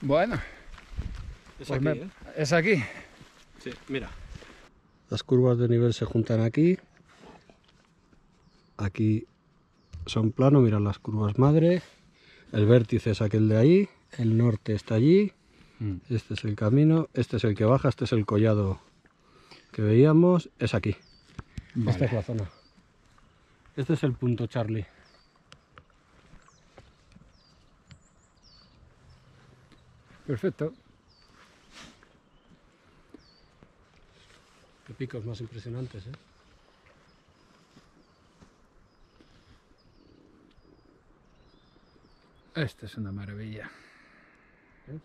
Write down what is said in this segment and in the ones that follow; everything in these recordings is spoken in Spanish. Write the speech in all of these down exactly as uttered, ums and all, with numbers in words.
Bueno, Es pues aquí, me... ¿eh? ¿Es aquí? Sí, mira. Las curvas de nivel se juntan aquí. Aquí son plano, mira las curvas madre. El vértice es aquel de ahí. El norte está allí. Mm. Este es el camino. Este es el que baja. Este es el collado que veíamos. Es aquí. Vale. Esta es la zona. Este es el punto Charlie. Perfecto. Qué picos más impresionantes, ¿eh? Esta es una maravilla. ¿Ves?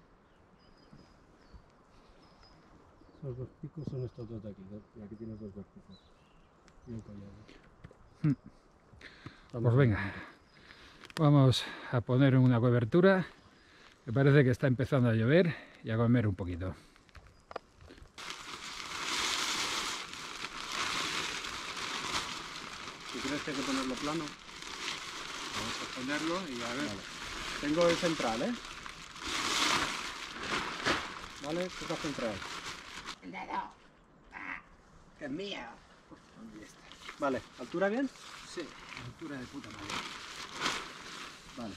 Esos dos picos son estos dos de aquí. Y aquí tienes dos vértices. Y el collado. Hmm. Pues venga. Vamos a poner una cobertura. Me parece que está empezando a llover y a comer un poquito. Si crees que hay que ponerlo plano, vamos a ponerlo y a ver. Vale. Tengo el central, ¿eh? Vale, toca central. Cuidado. Ah, que es mía. ¿Dónde está? Vale, ¿altura bien? Sí, altura de puta madre. Vale.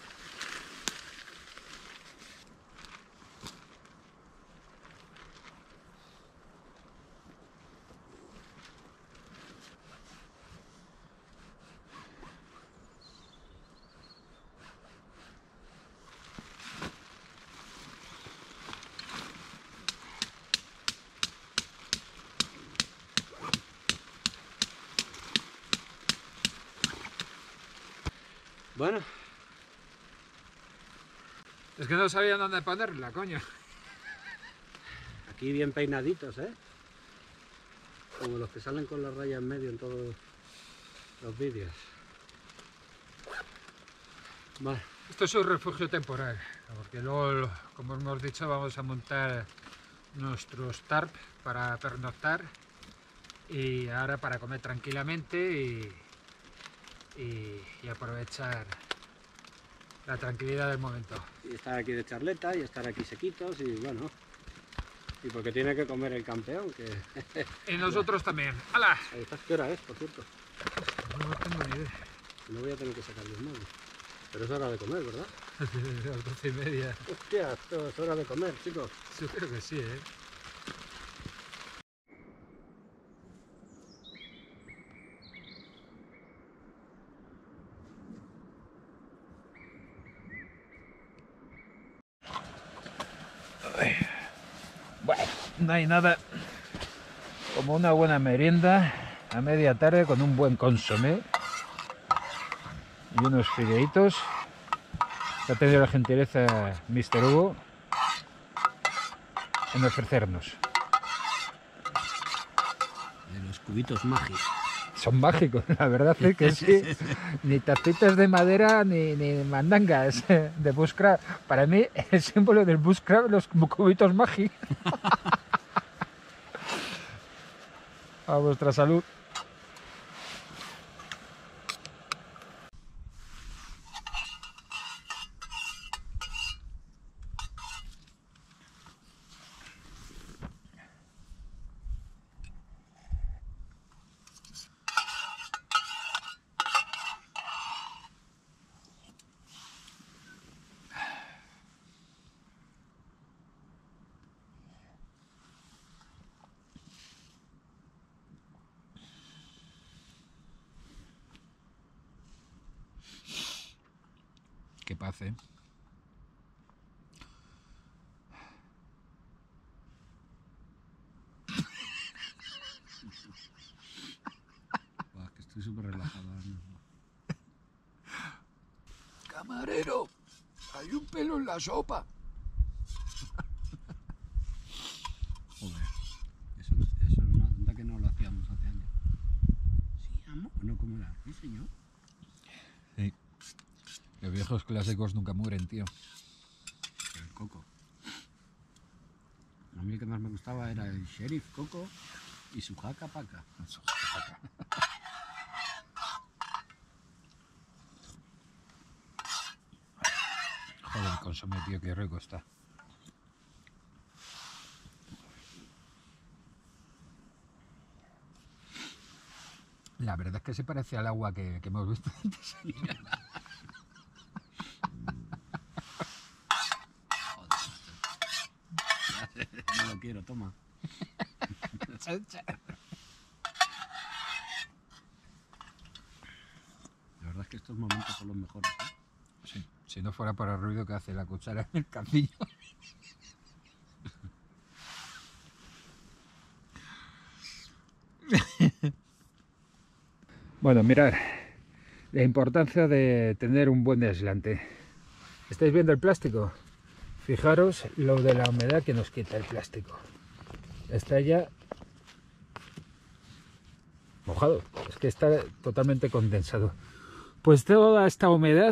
Bueno. Es que no sabía dónde ponerla, coño. Aquí bien peinaditos, ¿eh? Como los que salen con la raya en medio en todos los vídeos. Vale. Esto es un refugio temporal, porque luego, como hemos dicho, vamos a montar nuestros tarp para pernoctar y ahora para comer tranquilamente y, y, y aprovechar la tranquilidad del momento. Y estar aquí de charleta y estar aquí sequitos y bueno, y porque tiene que comer el campeón, que... Y nosotros también. ¡Hala! ¿Qué hora es, por cierto? No tengo ni idea. No voy a tener que sacar los móviles. Pero es hora de comer, ¿verdad? Las doce y media. Hostia, esto es hora de comer, chicos. Yo creo que sí, ¿eh? Bueno, no hay nada como una buena merienda a media tarde con un buen consomé y unos fideitos que ha tenido la gentileza mister Hugo en ofrecernos. De los cubitos mágicos. Son mágicos, la verdad es que sí. Ni tacitas de madera ni, ni mandangas de bushcraft. Para mí el símbolo del bushcraft, los cubitos mágicos. A vuestra salud. Qué paz, ¿eh? Buah, que estoy súper relajado ahora mismo. Camarero, hay un pelo en la sopa. Joder, eso, eso es una tonta que no lo hacíamos hace años. Sí, amo. ¿O no? ¿Cómo era? Sí, señor. Sí. Los viejos clásicos nunca mueren, tío. El Coco. A mí el que más me gustaba era el Sheriff Coco y su jaca paca. Su jaca paca. Joder, con consomé, tío, qué rico está. La verdad es que se parece al agua que, que hemos visto antes. No lo quiero, toma. La verdad es que estos momentos son los mejores, ¿eh? Sí, si no fuera por el ruido que hace la cuchara en el camino. Bueno, mirad, la importancia de tener un buen aislante. ¿Estáis viendo el plástico? Fijaros lo de la humedad que nos quita el plástico. Está ya mojado, es que está totalmente condensado. Pues toda esta humedad,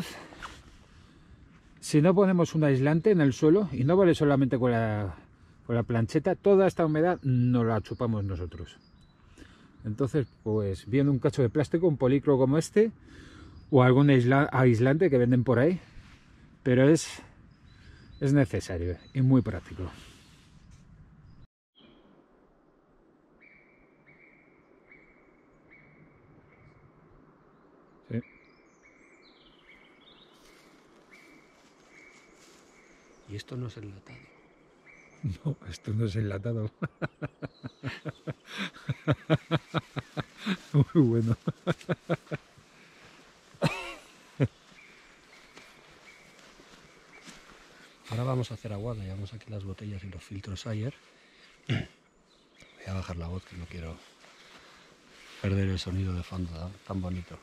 si no ponemos un aislante en el suelo, y no vale solamente con la, con la plancheta, toda esta humedad nos la chupamos nosotros. Entonces, pues viendo un cacho de plástico, un policro como este, o algún aisla, aislante que venden por ahí, pero es, es necesario y muy práctico. Sí. Y esto no es enlatado. No, esto no es enlatado. Muy bueno. Ahora vamos a hacer aguada, llevamos aquí las botellas y los filtros ayer. Voy a bajar la voz que no quiero perder el sonido de fondo tan, tan bonito.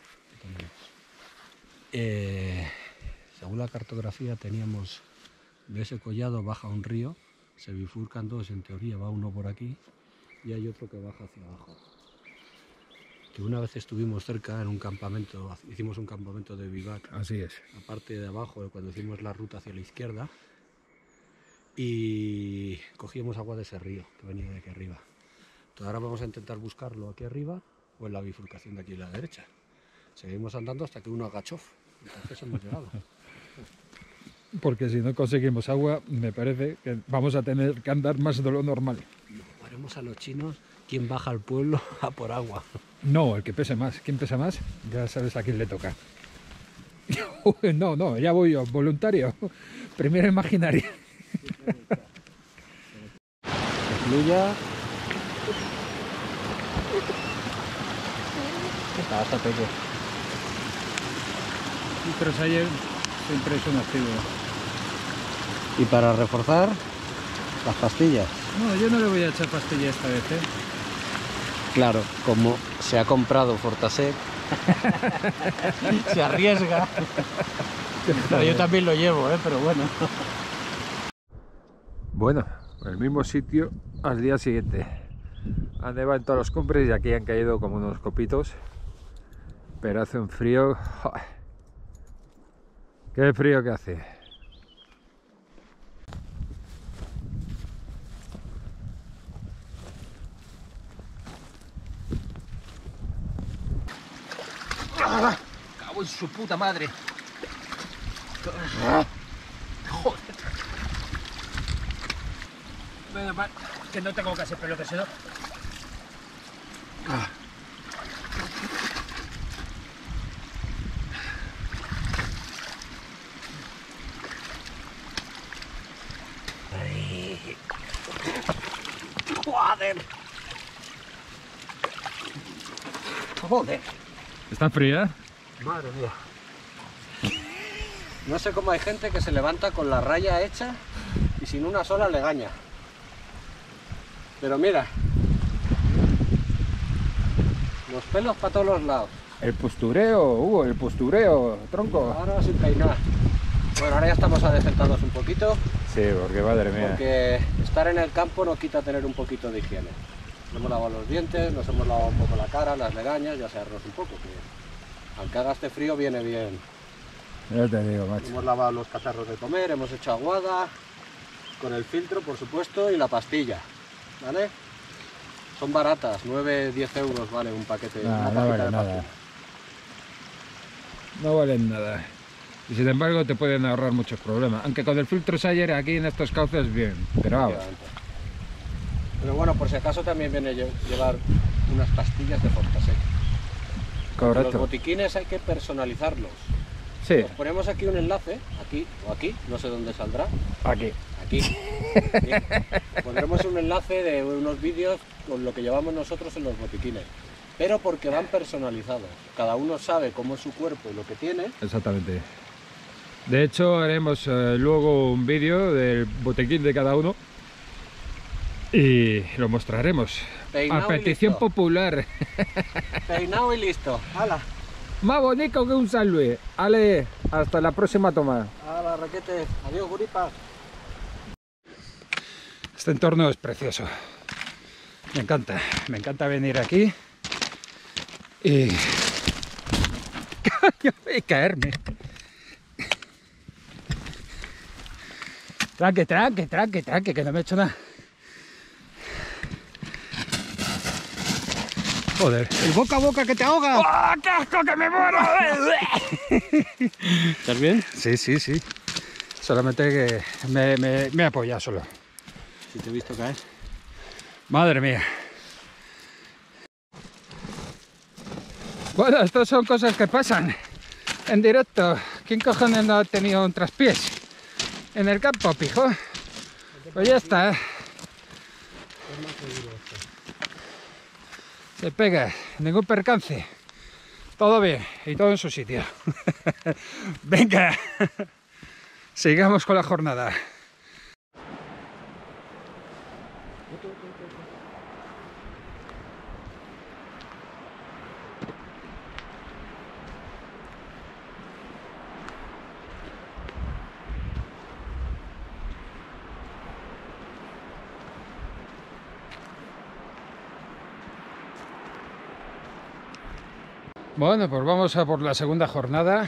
Eh, según la cartografía teníamos de ese collado baja un río, se bifurcan dos, en teoría va uno por aquí y hay otro que baja hacia abajo. Que una vez estuvimos cerca en un campamento, hicimos un campamento de vivac. Así es. La parte de abajo, cuando hicimos la ruta hacia la izquierda, y cogíamos agua de ese río que venía de aquí arriba. Entonces ahora vamos a intentar buscarlo aquí arriba o en la bifurcación de aquí a la derecha. Seguimos andando hasta que uno haga chof. Entonces hemos llegado. Porque si no conseguimos agua, me parece que vamos a tener que andar más de lo normal. No, haremos a los chinos quien baja al pueblo a por agua. No, el que pese más. ¿Quién pesa más? Ya sabes a quién le toca. No, no, ya voy yo, voluntario. Primera imaginaria. Que fluya. Está hasta peque. Filtros ayer siempre son activos. Y para reforzar, las pastillas. No, yo no le voy a echar pastilla esta vez, ¿eh? Claro, como se ha comprado Fortasec, se arriesga. Pero yo también lo llevo, ¿eh? Pero bueno. Bueno, el mismo sitio al día siguiente. Han nevado en todos los cumbres y aquí han caído como unos copitos. Pero hace un frío. ¡Joder! ¡Qué frío que hace! Cago en su puta madre. Joder. Menos mal que no tengo que hacer pelotas, ¿no? Ah. Joder. Joder. ¿Están frías? Madre mía. No sé cómo hay gente que se levanta con la raya hecha y sin una sola legaña. Pero mira, los pelos para todos los lados. El postureo, Hugo, el postureo, tronco. Ahora sin peinar. Bueno, ahora ya estamos adecentados un poquito. Sí, porque madre mía. Porque estar en el campo no quita tener un poquito de higiene. Nos hemos lavado los dientes, nos hemos lavado un poco la cara, las legañas, ya se arroz un poco. Que aunque haga este frío viene bien. Ya te digo, macho. Hemos lavado los cacharros de comer, hemos hecho aguada, con el filtro por supuesto y la pastilla, ¿vale? Son baratas, nueve a diez euros vale un paquete. Nah, una no paqueta vale de nada. pastilla. No valen nada. y sin embargo te pueden ahorrar muchos problemas. Aunque con el filtro Sayer aquí en estos cauces bien, pero vamos. Pero bueno, por si acaso también viene lle- llevar unas pastillas de Fortasec. Correcto. Los botiquines hay que personalizarlos. Sí, Os ponemos aquí un enlace, aquí o aquí, no sé dónde saldrá. aquí. Aquí. Aquí. Pondremos un enlace de unos vídeos con lo que llevamos nosotros en los botiquines. Pero porque van personalizados. Cada uno sabe cómo es su cuerpo y lo que tiene. Exactamente. De hecho, haremos eh, luego un vídeo del botiquín de cada uno y lo mostraremos. Peinado A y petición listo. popular. Peinado y listo. ¡Hala! Más bonito que un San Luis. Ale, hasta la próxima toma. ¡Hala, Raquete! ¡Adiós, guripas! Este entorno es precioso. Me encanta. Me encanta venir aquí y, y caerme. Tranque, tranque, tranque, tranque, que no me he hecho nada. Joder. ¡El boca a boca que te ahoga! ¡Oh, qué asco, que me muero! ¿Estás bien? Sí, sí, sí. Solamente que me, me, me he apoyado solo. Si te he visto caer. Madre mía. Bueno, estas son cosas que pasan en directo. ¿Quién cojones no ha tenido un traspiés en el campo, pijo? Pues ya está. Se pega, ningún percance. Todo bien y todo en su sitio. Venga, sigamos con la jornada. Bueno, pues vamos a por la segunda jornada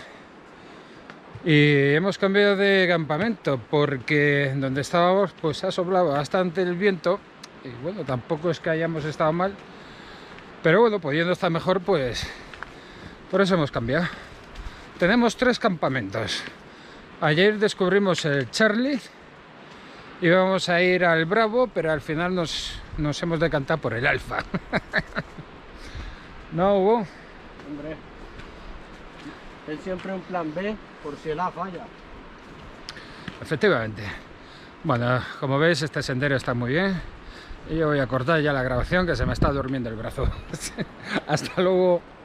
y hemos cambiado de campamento porque donde estábamos pues ha soplado bastante el viento y bueno, tampoco es que hayamos estado mal, pero bueno, pudiendo estar mejor, pues por eso hemos cambiado. Tenemos tres campamentos. Ayer descubrimos el Charlie y vamos a ir al Bravo, pero al final nos, nos hemos decantado por el Alfa. ¿No, Hugo? Hombre, ten siempre un plan B por si el A falla. Efectivamente. Bueno, como veis, este sendero está muy bien y yo voy a cortar ya la grabación, que se me está durmiendo el brazo. Hasta luego.